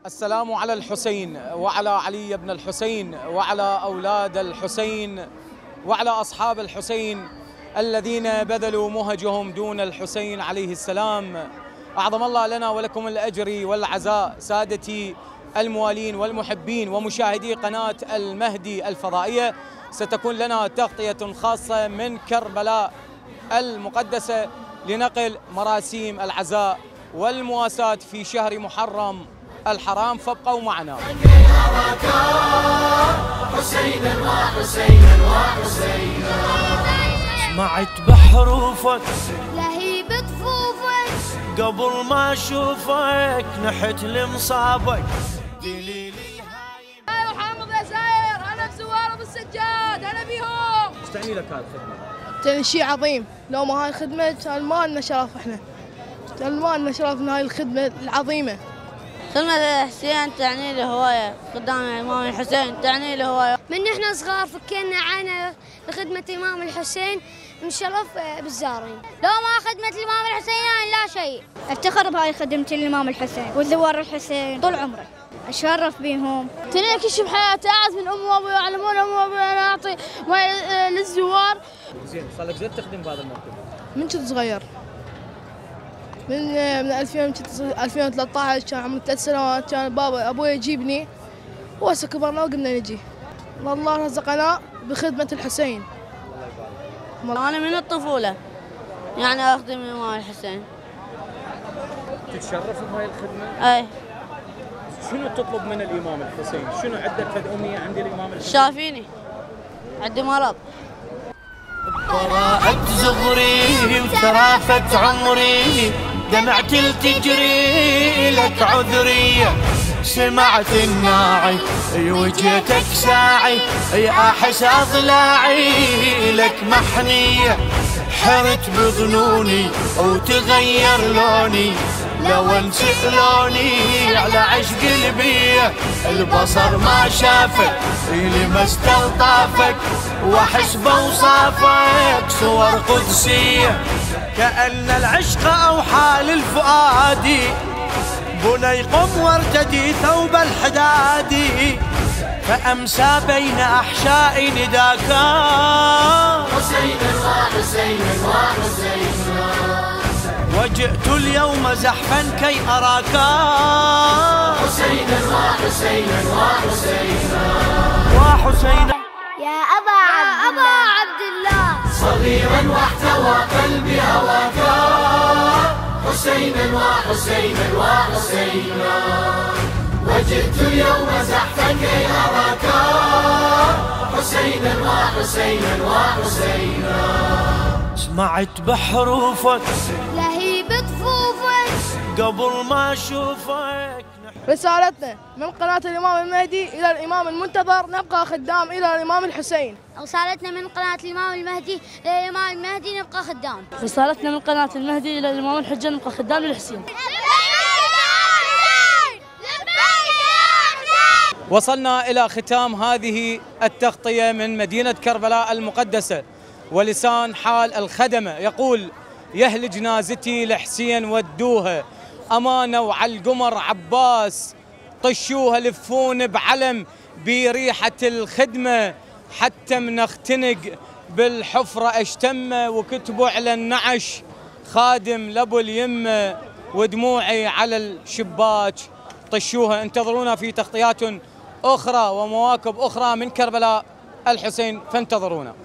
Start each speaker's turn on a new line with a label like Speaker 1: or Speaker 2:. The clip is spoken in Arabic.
Speaker 1: السلام على الحسين وعلى علي بن الحسين وعلى أولاد الحسين وعلى أصحاب الحسين الذين بذلوا مهجهم دون الحسين عليه السلام. أعظم الله لنا ولكم الأجر والعزاء. سادتي الموالين والمحبين ومشاهدي قناة المهدي الفضائية، ستكون لنا تغطية خاصة من كربلاء المقدسة لنقل مراسيم العزاء والمواساة في شهر محرم الحرام، فابقوا معنا.
Speaker 2: حسينا وحسينا وحسينا،
Speaker 3: سمعت بحروفك
Speaker 4: لهيب طفوفك،
Speaker 3: قبل ما اشوفك نحت لمصابك.
Speaker 4: محمد يا زاير، انا بسواره بالسجاد، انا بيهم.
Speaker 1: ايش تعني لك هذه الخدمة؟
Speaker 5: تعني شيء عظيم، لو ما هاي الخدمة كان ما لنا شرف، احنا كان ما لنا شرف من هاي الخدمة العظيمة.
Speaker 6: خدمة الحسين تعني له هواية، قدام الإمام الحسين تعني له هواية.
Speaker 4: من احنا صغار فكرنا عنا لخدمة الإمام الحسين، نشرف بالزارين. لو ما خدمة الإمام الحسين يعني لا شيء.
Speaker 7: افتخر بهاي خدمة الإمام الحسين وزوار الحسين طول عمري، اتشرف بهم.
Speaker 4: تنين كشف حياتي، أعز من أمي وأبوي يعلمون أمي وأبوي، أنا أعطي للزوار.
Speaker 1: زين، صار لك زين تخدم بهذا الموقف؟
Speaker 5: من كنت صغير، من 2013 كان عمري 3 سنوات، كان بابا أبوي يجيبني، وهسه كبرنا وقمنا نجي. الله رزقنا بخدمة الحسين.
Speaker 6: أنا من الطفولة يعني أخدم الإمام الحسين.
Speaker 1: تتشرف بهاي الخدمة؟
Speaker 6: أي.
Speaker 1: شنو تطلب من الإمام الحسين؟ شنو عندك فد أمنية عند الإمام الحسين؟
Speaker 6: شافيني عندي مرض.
Speaker 3: براءة زغري وثرافة عمري، دمعت تجري لك عذرية. سمعت الناعي وجيتك ساعي، يا احس اضلاعي لك محنية. حرت بظنوني وتغير لوني، لو انسى لوني على عشق البيه. البصر ما شافك لما استلطافك، واحس بوصافك صور قدسية. كأن العشق اوحى للفؤاد، بني قم وارتدي ثوب الحداد. فأمسى بين أحشاء نداكا،
Speaker 2: حسينا وحسينا وحسينا،
Speaker 3: وجئت اليوم زحفا كي أراكا.
Speaker 2: حسينا وحسينا وحسينا،
Speaker 3: وحسينا
Speaker 4: يا أبا عبد الله،
Speaker 2: صغيرا واحتوى قلبي هواك. حسينا وحسينا وحسينا، وجئت اليوم زحفا كي أراك. حسينا وحسينا وحسينا،
Speaker 3: سمعت بحروفك
Speaker 4: لهيب طفوفك،
Speaker 3: قبل ما أشوفك.
Speaker 5: رسالتنا من قناة الإمام المهدي إلى الإمام المنتظر، نبقى خدام إلى الإمام الحسين.
Speaker 4: رسالتنا من قناة الإمام المهدي إلى الإمام المهدي، نبقى خدام.
Speaker 6: رسالتنا من قناة المهدي إلى الإمام الحجة، نبقى خدام للحسين.
Speaker 1: وصلنا إلى ختام هذه التغطية من مدينة كربلاء المقدسة، ولسان حال الخدمة يقول: يهل جنازتي لحسين ودوها، أمانة وعلى القمر عباس طشوها، لفون بعلم بريحة الخدمة، حتى من اختنق بالحفرة اشتمة، وكتبوا على النعش خادم لابو اليمة، ودموعي على الشباك طشوها. انتظرونا في تغطيات أخرى ومواكب أخرى من كربلاء الحسين، فانتظرونا.